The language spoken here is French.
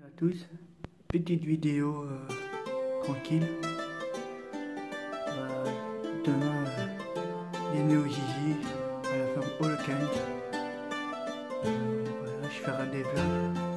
À tous, petite vidéo tranquille. Demain, dîner au Gigi à la ferme Holocaine. Voilà, je ferai des vlogs.